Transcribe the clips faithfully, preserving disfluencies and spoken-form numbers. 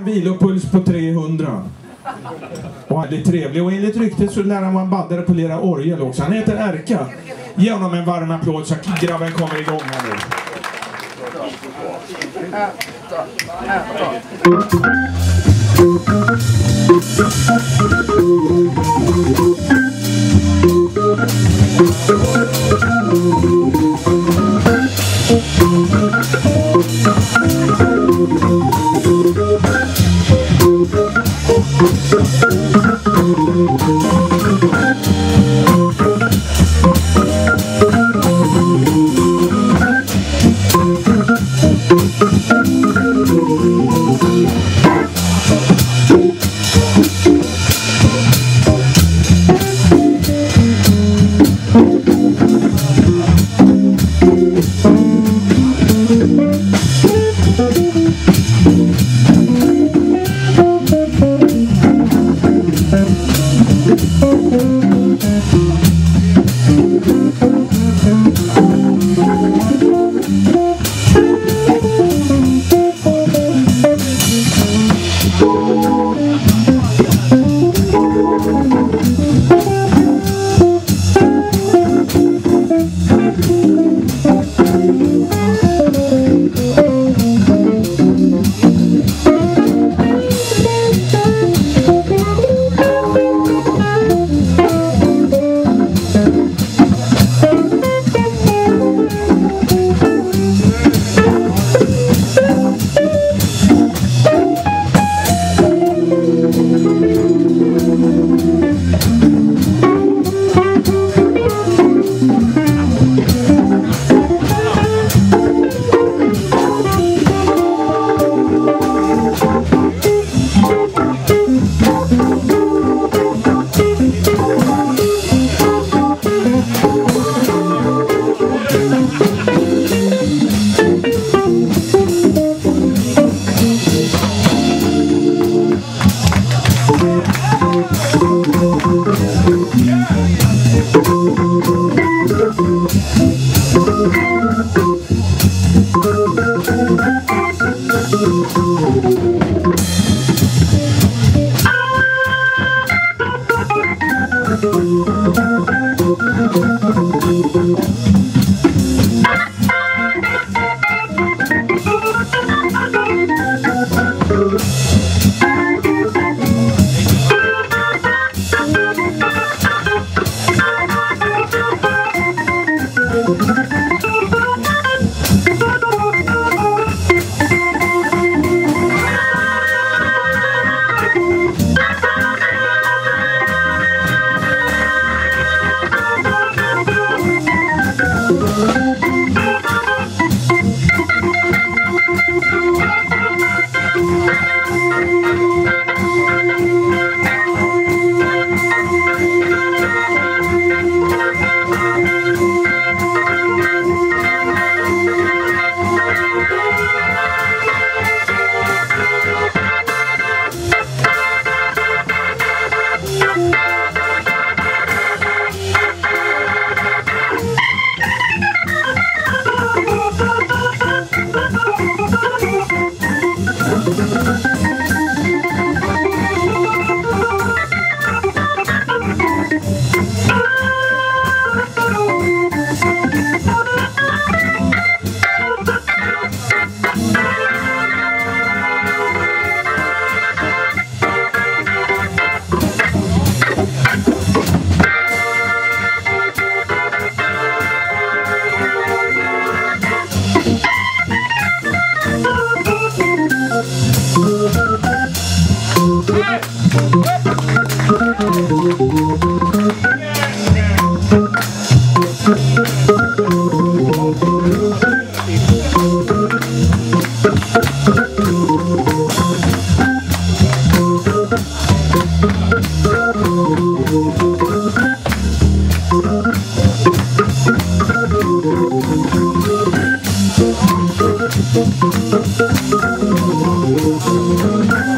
vilopuls på trehundra. Och väldigt trevlig. Och enligt ryktet så lär han vara en baddare på lera orgel också. Han heter Erka. Ge honom en varm applåd så att grabben kommer igång här nu. Thank you.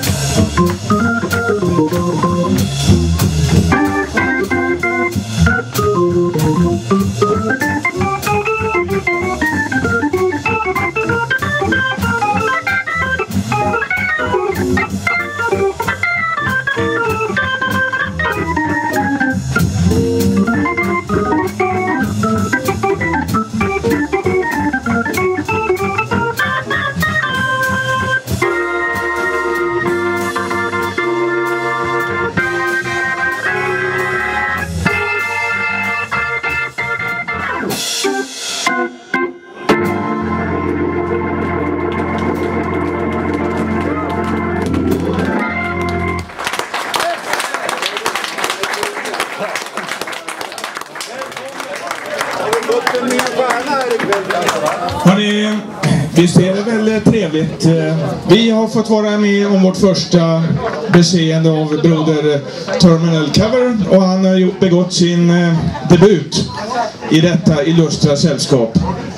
trevligt. Vi har fått vara med om vårt första beseende av broder Terminal Cover och han har begått sin debut i detta illustra sällskap.